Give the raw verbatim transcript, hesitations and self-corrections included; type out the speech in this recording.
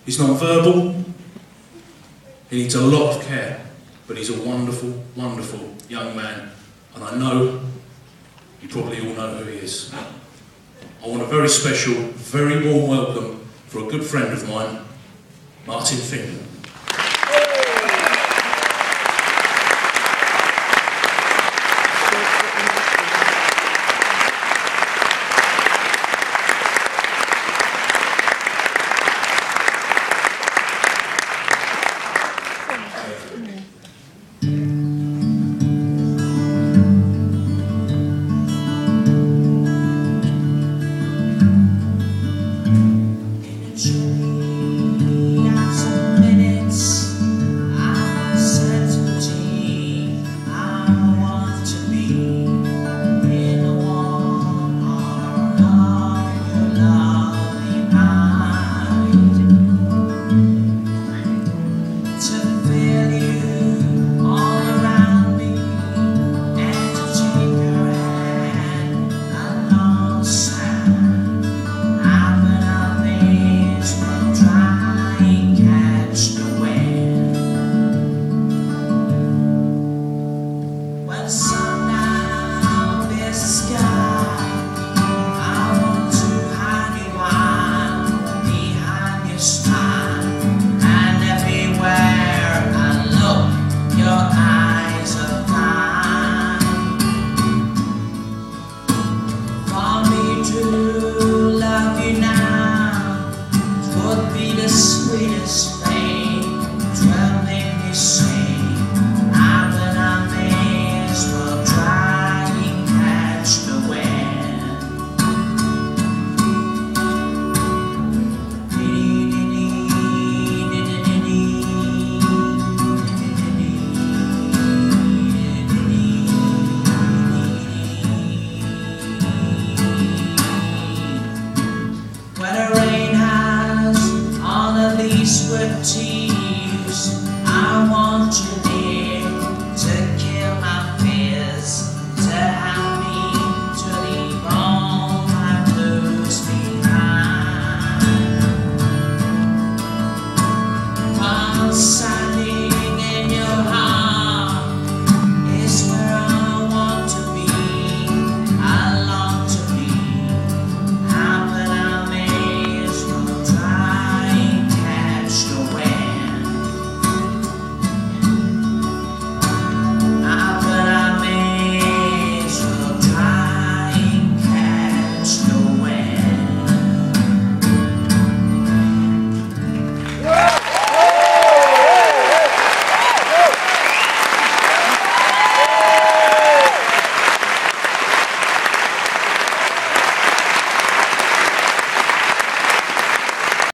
He's non-verbal, he needs a lot of care, but he's a wonderful, wonderful young man, and I know you probably all know who he is. I want a very special, very warm welcome for a good friend of mine, Martin Finley. Sweetest